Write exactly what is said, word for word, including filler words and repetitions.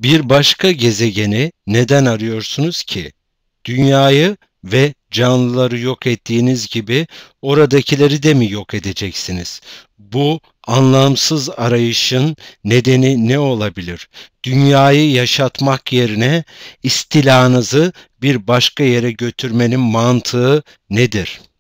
Bir başka gezegeni neden arıyorsunuz ki? Dünyayı ve canlıları yok ettiğiniz gibi oradakileri de mi yok edeceksiniz? Bu anlamsız arayışın nedeni ne olabilir? Dünyayı yaşatmak yerine istilanızı bir başka yere götürmenin mantığı nedir?